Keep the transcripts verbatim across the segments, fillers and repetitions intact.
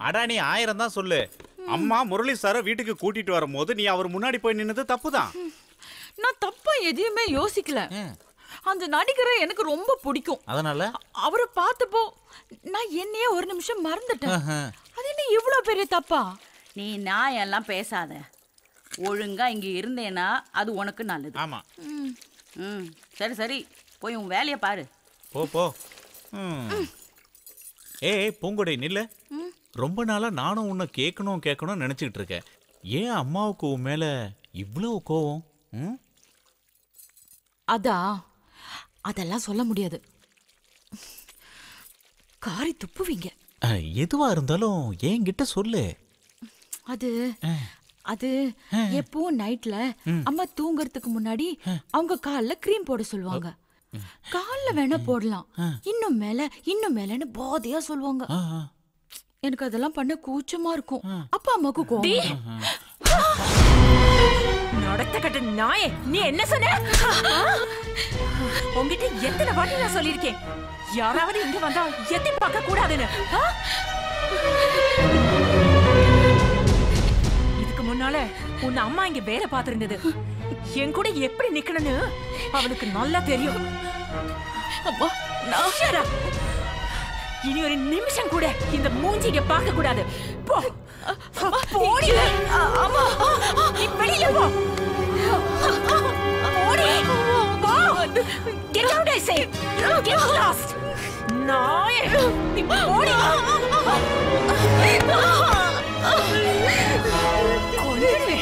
அடா நீ ஆயிரம் தான் சொல்லு. அம்மா முரளி சாரை வீட்டுக்கு கூட்டிட்டு வரும்போது நீ அவர் முன்னாடி போய் நின்னது தப்புதான். நான் தப்பா எதையுமே யோசிக்கல. அந்த நடிகரை எனக்கு ரொம்ப பிடிக்கும். அதனால அவரை பார்த்தப்போ நான் என்னையே ஒரு நிமிஷம் மறந்துட்டேன். அது என்ன இவ்வளவு பெரிய தப்பா? நீ நான் எல்லாம் பேசாத. ஒழுங்கா இங்க இருந்தேனா அது உனக்கு நல்லது. ஆமா. ம் சரி சரி போய் உன் வேலையை பாரு. போ போ. ஏய் பூங்கொடை நில்ல. ரொம்ப நாளா நானும் உன்னை கேட்கணும் கேட்கணும் நினைச்சிட்டு இருக்கேன். ஏன் அம்மாவுக்கு உன் மேல இவ்வளவு கோவம்? அதா அதெல்லாம் சொல்ல முடியாது. காரி துப்புவீங்க. எதுவா இருந்தாலும் என்கிட்ட சொல்லு. அது அது எப்பவும் நைட்ல அம்மா தூங்கறதுக்கு முன்னாடி அவங்க கால்ல கிரீம் போட சொல்லுவாங்க. கால்ல வேணா போடலாம், இன்னும் மேல இன்னும் மேலன்னு போதையா சொல்லுவாங்க. எனக்கு அதெல்லாம் பண்ண கூச்சமா இருக்கும். அப்பா அம்மாக்கு கோவம். நடத்த கட்ட நாயே, நீ என்ன சொன்ன? உங்ககிட்ட எத்தனை வாட்டி நான் சொல்லியிருக்கேன், யாராவது இங்க வந்தா எத்தி பார்க்க கூடாதுன்னு. இதுக்கு முன்னால உன் அம்மா இங்க வேலை பார்த்திருந்தது. என் கூட எப்படி நிக்கணும்னு அவளுக்கு நல்லா தெரியும். அம்மா நான் இனி ஒரு நிமிஷம் கூட இந்த மூஞ்சிங்க பார்க்க கூடாது. போ போடி. அம்மா நீ வெளியில போ. போடி. போ. Get out I say. Get lost. நாயே, நீ போடி. கொன்னுடுவேன்.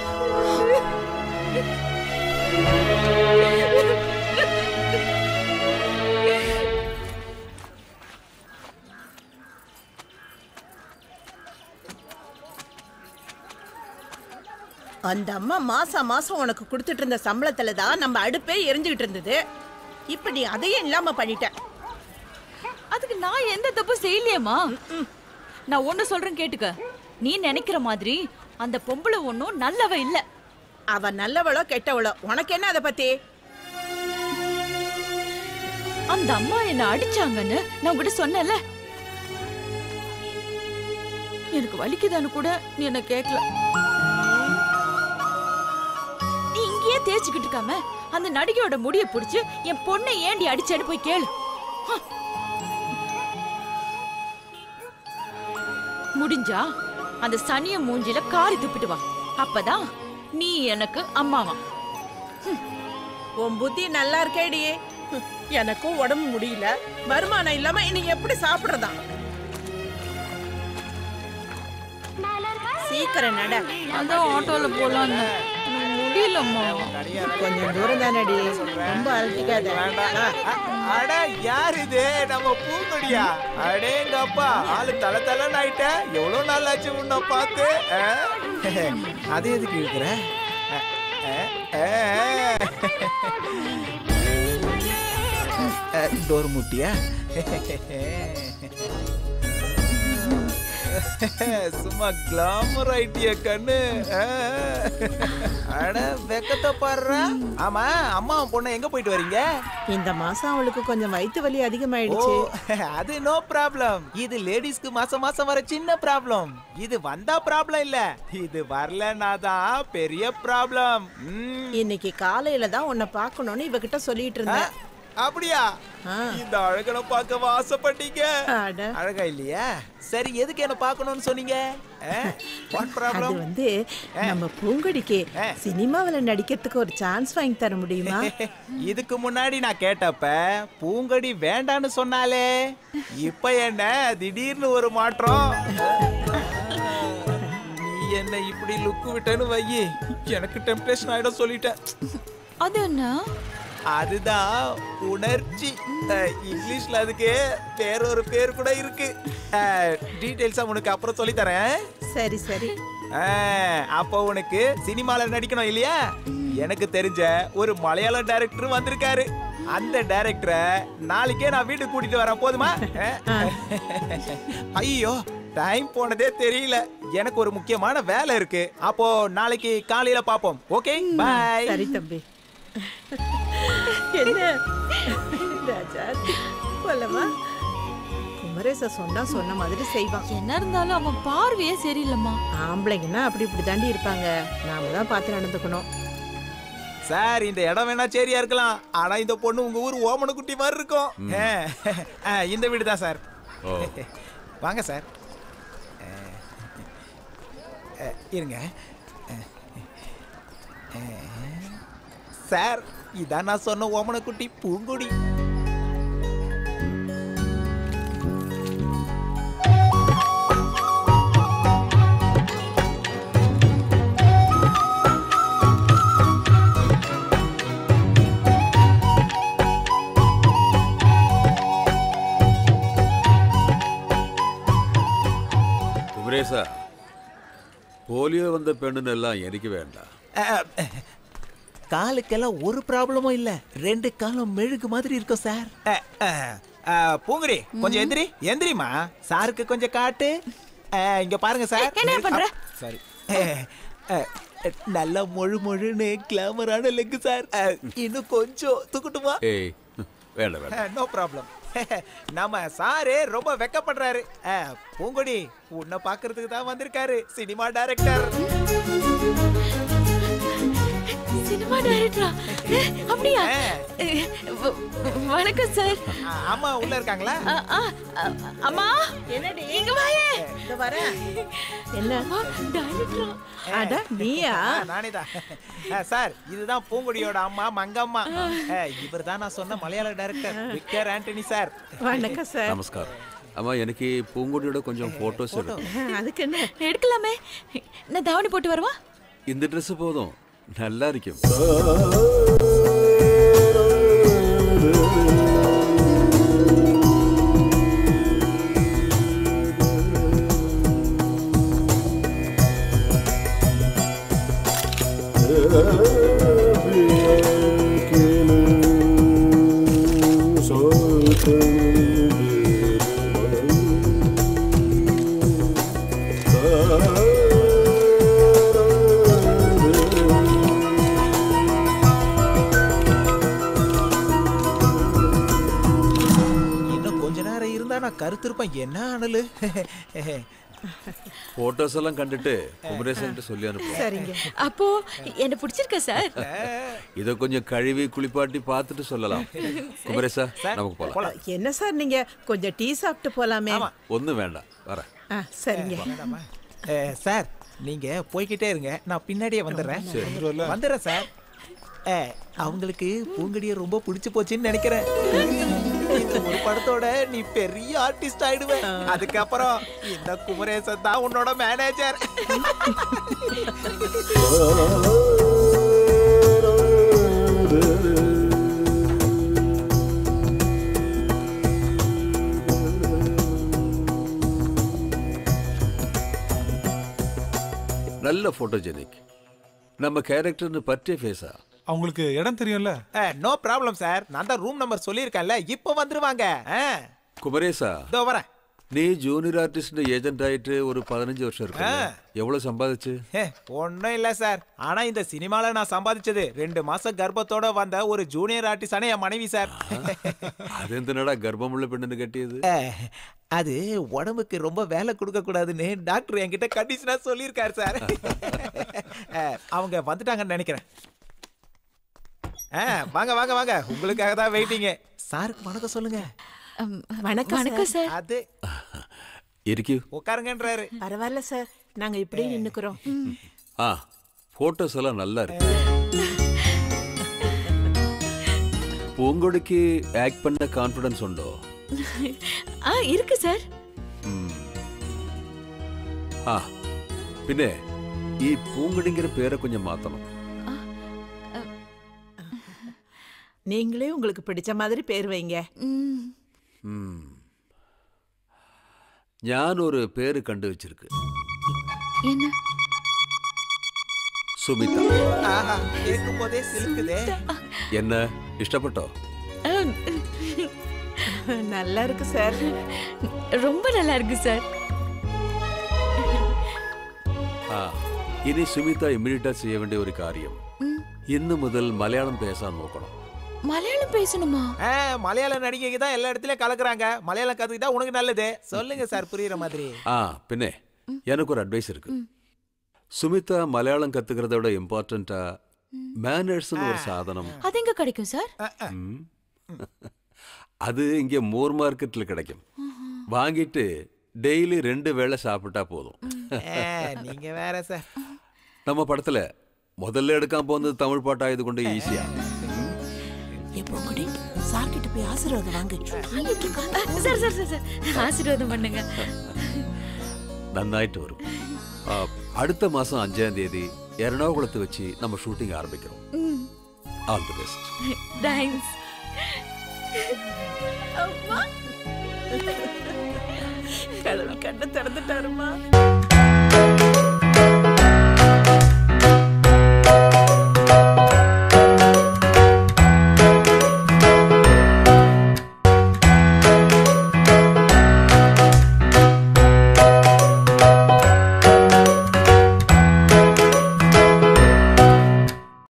அந்த அம்மா மாசம் மாசம் உனக்கு கொடுத்துட்டு இருந்த சம்பளத்துல தான் நம்ம அடுப்பே எரிஞ்சுக்கிட்டு இருந்தது. இப்ப நீ அதையும் இல்லாம பண்ணிட்ட. அதுக்கு நான் எந்த தப்பு செய்யலையேம்மா. நான் ஒண்ணு சொல்றேன் கேட்டுக்க. நீ நினைக்கிற மாதிரி அந்த பொம்பளை ஒன்னும் நல்லவ இல்ல. அவ நல்லவளோ கெட்டவளோ உனக்கு என்ன அதை பத்தி? அந்த அம்மா என்ன அடிச்சாங்கன்னு நான் உங்ககிட்ட சொன்னேன்ல. எனக்கு வலிக்குதான்னு கூட நீ என்ன கேட்கல. நீ இங்கேயே தேய்ச்சிக்கிட்டு இருக்காம அந்த நடிகையோட முடிய பிடிச்சு என் பொண்ணை ஏண்டி அடிச்சேன்னு போய் கேளு. முடிஞ்சா அந்த சனிய மூஞ்சில காரி துப்பிட்டு வா. அப்பதான் நீ எனக்கு அம்மாவா. உன் புத்தி நல்லா இருக்கேடி. எனக்கும் உடம்பு முடியல, வருமானம் இல்லாம இனி எப்படி சாப்பிடுறதா? சீக்கிரம் நட. அதான் ஆட்டோல போலாம். முடியலம்மா. கொஞ்சம் தூரம் தானடி, ரொம்ப அழுத்திக்காத. அட யார் இது? நம்ம பூங்கொடியா? அடேங்கப்பா, ஆளு தல தலன்னு ஆயிட்ட. எவ்வளவு நாள் ஆச்சு உன்னை பார்த்து. அது எதுக்கு இருக்கிற? டோர் முட்டியா? சும்மா கிளாமர் ஆயிட்டிய கண்ணு. அட வெக்கத்தை பாடுற. ஆமா, அம்மா பொண்ணு எங்க போயிட்டு வரீங்க? இந்த மாசம் அவளுக்கு கொஞ்சம் வயிற்று வலி அதிகமாயிடுச்சு. அது நோ ப்ராப்ளம். இது லேடிஸ்க்கு மாசம் மாசம் வர சின்ன ப்ராப்ளம். இது வந்தா ப்ராப்ளம் இல்ல, இது வரலனா தான் பெரிய ப்ராப்ளம். இன்னைக்கு காலையில தான் உன்னை பார்க்கணும்னு இவகிட்ட சொல்லிட்டு இருந்தேன். அப்படியா? இந்த அழகனை பார்க்க ஆசைப்பட்டீங்க. அழகா இல்லையா? சரி, எதுக்கு என்ன பார்க்கணும்னு சொன்னீங்க? அது வந்து நம்ம பூங்கொடிக்கு சினிமாவில நடிக்கிறதுக்கு ஒரு சான்ஸ் வாங்கி தர முடியுமா? இதுக்கு முன்னாடி நான் கேட்டப்ப பூங்கொடி வேண்டான்னு சொன்னாலே, இப்ப என்ன திடீர்னு ஒரு மாற்றம்? நீ என்ன இப்படி லுக்கு விட்டேன்னு வையி, எனக்கு டெம்ப்டேஷன் ஆயிடும் சொல்லிட்டேன். அது என்ன? அதுதான் உணர்ச்சி. இங்கிலீஷ்ல அதுக்கு வேற ஒரு பேர் கூட இருக்கு. டீடைல்ஸா உனக்கு அப்புறம் சொல்லி தரேன். சரி சரி. அப்போ உனக்கு சினிமால நடிக்கணும் இல்லையா? எனக்கு தெரிஞ்ச ஒரு மலையாள டைரக்டர் வந்திருக்காரு. அந்த டைரக்டரை நாளைக்கே நான் வீட்டுக்கு கூட்டிட்டு வரேன். போதுமா? ஐயோ, டைம் போனதே தெரியல. எனக்கு ஒரு முக்கியமான வேலை இருக்கு. அப்போ நாளைக்கு காலையில பாப்போம். Okay, bye. சரி தம்பி. என்ன ராஜா, போலமா? குமரேச சொன்னா சொன்ன மாதிரி செய்வான். என்ன இருந்தாலும் அவன் பார்வையே சரியில்லைம்மா. ஆம்பளைங்கன்னா அப்படி இப்படி தாண்டி இருப்பாங்க. நாம தான் பார்த்து நடந்துக்கணும். சார் இந்த இடம் வேணா சரியா இருக்கலாம், ஆனா இந்த பொண்ணு உங்க ஊர் ஓமனக்குட்டி மாதிரி இருக்கும். ஆ, இந்த வீடு தான் சார். வாங்க சார். இருங்க சார், இதான் நான் சொன்ன ஓமனக்குட்டி பூங்குடி. குமரேசா, போலியோ வந்த பெண்ணுன்னு எல்லாம் எனக்கு வேண்டாம். காலுக்கெல்லாம் ஒரு ப்ராப்ளமும் இல்ல, ரெண்டு காலம் மெழுகு மாதிரி இருக்கும் சார். பூங்குடி கொஞ்சம் எந்திரி எந்திரிமா, சாருக்கு கொஞ்சம் காட்டு. இங்க பாருங்க சார். என்ன பண்ற? சரி, நல்ல மொழு மொழுன்னு கிளாமரான லெக் சார். இன்னும் கொஞ்சம் தூக்கட்டுமா? ஏய் வேண்டாம் வேண்டாம். No problem. நம்ம சாரு ரொம்ப வெக்கப்படுறாரு. பூங்குடி உன்னை பாக்குறதுக்கு தான் வந்திருக்காரு சினிமா டைரக்டர். சினிமா டைரக்டரா? அப்படியா? வணக்கம் சார். அம்மா உள்ள இருக்காங்களா? அம்மா என்னடி? இங்க வாயே. இந்த வரேன். என்ன டைரக்டரா? அட நீயா? நானே தான் சார். இதுதான் பூங்குடியோட அம்மா மங்கம்மா. இவர் தான் நான் சொன்ன Malayala director Victor Antony sir. வணக்கம் சார். நமஸ்காரம். அம்மா, எனக்கு பூங்குடியோட கொஞ்சம் போட்டோஸ் எடுக்கும். அதுக்கு என்ன? எடுக்கலாமே. நான் தாவணி போட்டு வரவா? இந்த ட்ரெஸ் போதும், நல்லா இருக்கும். கருத்திருப்பேன். என்ன அனலு? போட்டோஸ் எல்லாம் கண்டுட்டு குமரேசன் சொல்லி அனுப்புவோம். சரிங்க. அப்போ என்ன பிடிச்சிருக்க சார்? இத கொஞ்சம் கழுவி குளிப்பாட்டி பார்த்துட்டு சொல்லலாம். குமரேசா, நமக்கு போலாம். என்ன சார் நீங்க கொஞ்சம் டீ சாப்பிட்டு போலாமே? ஒன்னும் வேண்டாம், வரேன். சரிங்க சார். நீங்க போய்கிட்டே இருங்க, நான் பின்னாடியே வந்துடுறேன். வந்துடுறேன் சார். அவங்களுக்கு பூங்குடியை ரொம்ப பிடிச்சு போச்சுன்னு நினைக்கிறேன். இந்த ஒரு படத்தோட நீ பெரிய ஆர்டிஸ்ட் ஆயிடுவே. அதுக்கப்புறம் இந்த குமரேசன் தான் உன்னோட மேனேஜர். நல்ல போட்டோஜெனிக். நம்ம கேரக்டர்னு பற்றிய ஃபேஸா? அவங்களுக்கு இடம் தெரியும்ல? No problem sir. நான் தான் ரூம் நம்பர் சொல்லியிருக்கேன்ல, இப்போ வந்துருவாங்க. குமரேசா, இதோ வரேன். நீ ஜூனியர் ஆர்டிஸ்ட் ஏஜென்ட் ஆயிட்டு ஒரு பதினஞ்சு வருஷம் இருக்கு. எவ்வளவு சம்பாதிச்சு? ஒன்னும் இல்ல சார். ஆனா இந்த சினிமால நான் சம்பாதிச்சது ரெண்டு மாசம் கர்ப்பத்தோட வந்த ஒரு ஜூனியர் ஆர்டிஸ்டான என் மனைவி சார். அது எந்தனடா கர்ப்பம் உள்ள பெண்ணு கட்டியது? அது உடம்புக்கு ரொம்ப வேலை கொடுக்க கூடாதுன்னு டாக்டர் என்கிட்ட கண்டிஷனா சொல்லியிருக்காரு சார். அவங்க வந்துட்டாங்கன்னு நினைக்கிறேன். வாங்க வாங்க வாங்க, உங்களுக்காக தான் வெயிட்டிங்க. சாருக்கு வணக்கம் சொல்லுங்க. வணக்கம் வணக்கம் சார். அது இருக்கு, உட்காருங்கன்றாரு. பரவாயில்ல சார், நாங்க இப்படியே நின்னுக்கிறோம். ஆ, போட்டோஸ் எல்லாம் நல்லா இருக்கு. பூங்கொடிக்கு ஆக்ட் பண்ண கான்ஃபிடன்ஸ் உண்டோ? ஆ, இருக்கு சார். ஆ, പിന്നെ ഈ പൂങ്കടിங்கிற പേരെ கொஞ்சம் மாத்தணும். நீங்களே உங்களுக்கு பிடிச்ச மாதிரி பேர் வைங்க. ഞാൻ ഒരു പേര് കണ്ടു വെച്ചിருக்கு. என்ன? സുമിത. ஆஹா, கேட்கும்போதே சிலுக்குதே. என்ன இஷ்டப்பட்டோ? நல்லா இருக்கு சார். ரொம்ப நல்லா இருக்கு சார். ആ, ഇനി സുമിത ഇമ്മീഡിയറ്റാ ചെയ്യ വേണ്ടിയ ഒരു കാര്യം, ഇന്ന് മുതൽ മലയാളം പേശാൻ നോക്കണം. மலையாளம் பேசணுமா? ஆ, மலையாள நடிகைக்கு தான் எல்லா இடத்துலயும் கலக்குறாங்க. மலையாளம் கத்துக்கிட்டா உனக்கு நல்லது. சொல்லுங்க சார் புரியுற மாதிரி. ஆ பின்னே எனக்கு ஒரு அட்வைஸ் இருக்கு. சுமிதா மலையாளம் கத்துக்கிறத விட இம்பார்ட்டண்டா மேனர்ஸ்னு ஒரு சாதனம். அது எங்க கிடைக்கும் சார்? ம். அது இங்க மோர் மார்க்கெட்ல கிடைக்கும். வாங்கிட்டு டெய்லி ரெண்டு வேளை சாப்பிட்டா போதும். ஆ, நீங்க வேற சார். நம்ம படத்துல முதல்ல எடுக்காம போனது தமிழ் பாட்டா இது கொண்டு ஈஸியா. எப்போ கூட சார் கிட்ட போய் ஆசீர்வாதம் வாங்கு. சார் சார் சார் சார் ஆசீர்வாதம் பண்ணுங்க. நன்னாயிட்டு வரும். ஆ, அடுத்த மாசம் அஞ்சாம் தேதி எர்ணாகுளத்தை வச்சு நம்ம ஷூட்டிங் ஆரம்பிக்கிறோம். All the best. தேங்க்ஸ். கடவுள் கண்ணை திறந்துட்டாருமா.